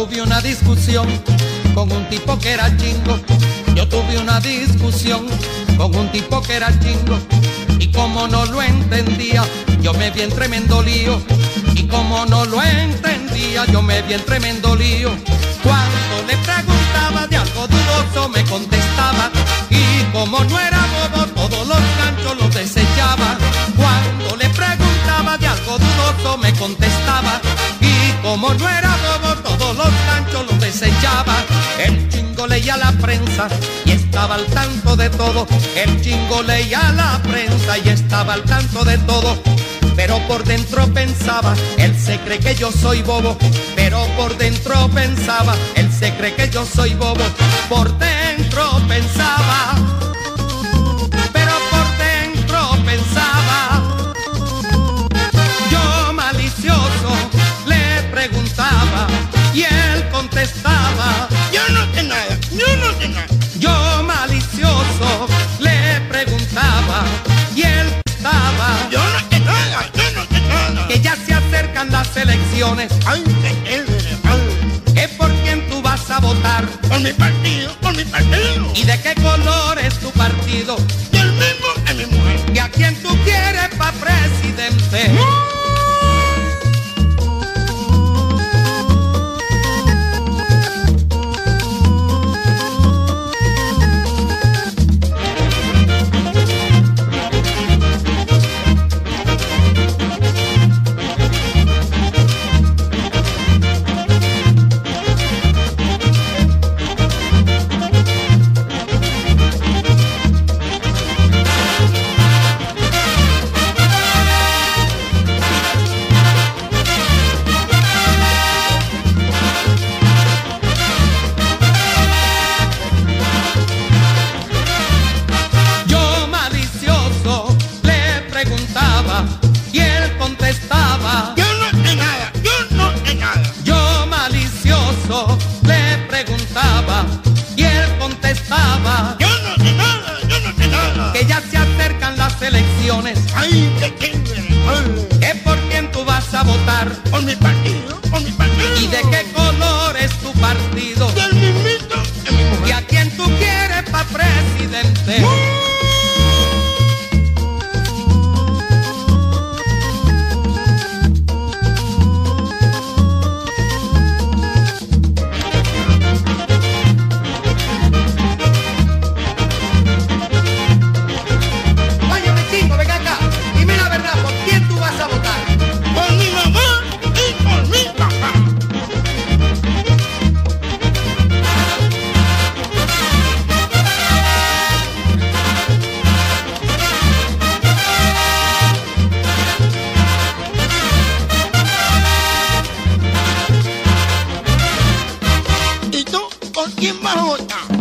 tuve una discusión con un tipo que era chingo. Yo tuve una discusión con un tipo que era chingo. Y como no lo entendía, yo me vi en tremendo lío. Y como no lo entendía, yo me vi en tremendo lío. Cuando le preguntaba de algo dudoso, me contestaba. Y como no era bobo, todos los ganchos los desechaba. Cuando le preguntaba de algo dudoso, me contestaba. Y como no era bobo, todos los ganchos los desechaba. El chingo leía la prensa y estaba al tanto de todo. El chingo leía la prensa y estaba al tanto de todo. Pero por dentro pensaba, él se cree que yo soy bobo. Pero por dentro pensaba, él se cree que yo soy bobo. Por dentro pensaba, pero por dentro pensaba. Yo malicioso le preguntaba y él contestaba. Yo no sé nada, yo no sé nada. Yo malicioso le preguntaba y él estaba. Yo no sé nada, yo no sé nada. Que ya se acercan las elecciones. Ay, ¿Que por quién tú vas a votar? por mi partido, por mi partido. ¿Y de qué color es tu partido? Y el mismo es mi mujer. ¿Y a quién tú quieres pa' presidente? Y él contestaba. Yo no sé nada, yo no sé nada. Yo malicioso le preguntaba y él contestaba. Yo no sé nada, yo no sé nada. Que ya se acercan las elecciones. Ay, qué chévere. ¿Que por quién tú vas a votar? Por mi partido, por mi partido. ¿Y de qué color es tu partido? Y el mismito es mi mujer. ¿Y a quién tú quieres pa' presidente? Por mi mamá y por mi papá. ¿Y tú por quién vas a votar?